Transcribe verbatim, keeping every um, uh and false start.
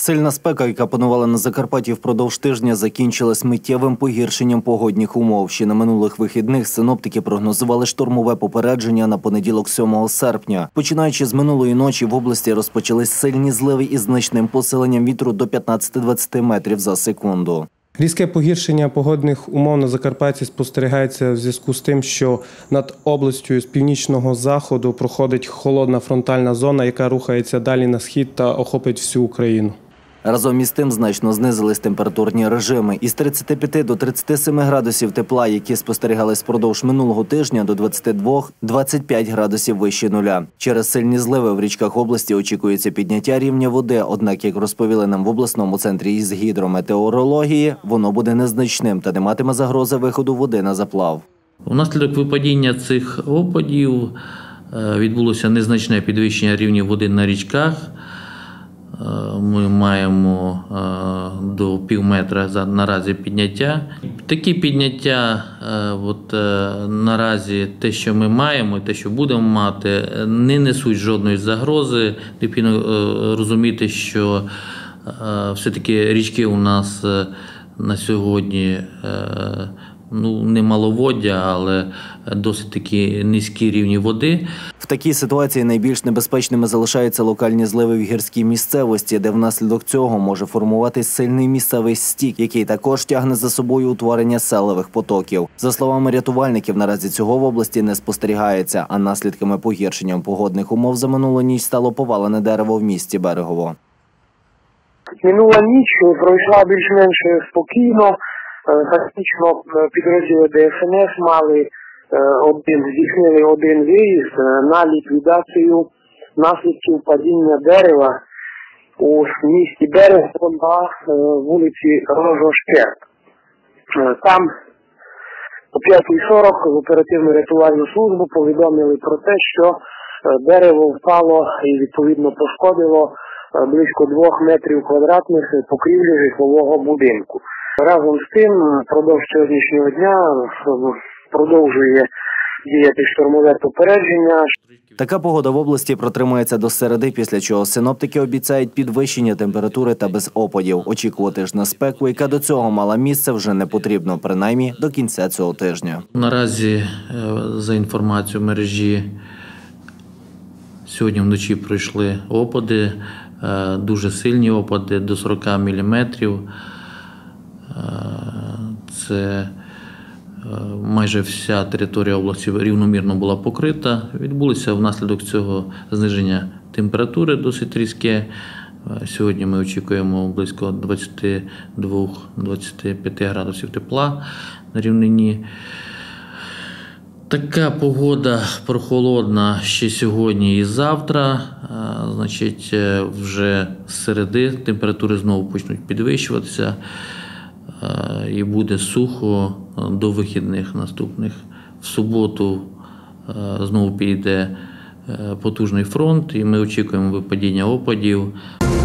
Сильна спека, яка панувала на Закарпатті впродовж тижня, закінчилась миттєвим погіршенням погодних умов. Ще на минулих вихідних синоптики прогнозували штормове попередження на понеділок сьомого серпня. Починаючи з минулої ночі в області розпочались сильні зливи із значним посиленням вітру до п'ятнадцяти-двадцяти метрів за секунду. Різке погіршення погодних умов на Закарпатті спостерігається в зв'язку з тим, що над областю з північного заходу проходить холодна фронтальна зона, яка рухається далі на схід та охопить всю Україну. Разом із тим значно знизились температурні режими. Із тридцяти п'яти до тридцяти семи градусів тепла, які спостерігались впродовж минулого тижня, до двадцяти двох - двадцяти п'яти градусів вище нуля. Через сильні зливи в річках області очікується підняття рівня води, однак, як розповіли нам в обласному центрі із гідрометеорології, воно буде незначним та не матиме загрози виходу води на заплав. Внаслідок випадіння цих опадів відбулося незначне підвищення рівня води на річках. Ми маємо до пів метра наразі підняття. Такі підняття, от, наразі те, що ми маємо, те, що будемо мати, не несуть жодної загрози. Необхідно розуміти, що все-таки річки у нас на сьогодні ну, не маловоддя, але досить такі низькі рівні води. В такій ситуації найбільш небезпечними залишаються локальні зливи в гірській місцевості, де внаслідок цього може формуватись сильний місцевий стік, який також тягне за собою утворення селових потоків. За словами рятувальників, наразі цього в області не спостерігається, а наслідками погіршення погодних умов за минулу ніч стало повалене дерево в місті Берегово. Минула ніч пройшла більш-менш спокійно. Фактично підрозділи Де Ес Ен Ес мали один, здійснили один виїзд на ліквідацію наслідків падіння дерева у місті Берегово на вулиці Рожошкер. Там о п'ятій сорок в оперативно-рятувальну службу повідомили про те, що дерево впало і відповідно пошкодило близько двох метрів квадратних покрівлі житлового будинку. Разом з тим, впродовж сьогоднішнього дня продовжує діяти штормове попередження. Така погода в області протримується до середи, після чого синоптики обіцяють підвищення температури та без опадів. Очікувати ж на спеку, яка до цього мала місце, вже не потрібно, принаймні до кінця цього тижня. Наразі, за інформацією мережі, сьогодні вночі пройшли опади, дуже сильні опади, до сорока міліметрів. Це майже вся територія області рівномірно була покрита. Відбулося внаслідок цього зниження температури досить різке. Сьогодні ми очікуємо близько двадцяти двох - двадцяти п'яти градусів тепла на рівнині. Така погода прохолодна ще сьогодні і завтра. Значить, вже з середи температури знову почнуть підвищуватися. І буде сухо до вихідних наступних. В суботу знову піде потужний фронт, і ми очікуємо випадіння опадів.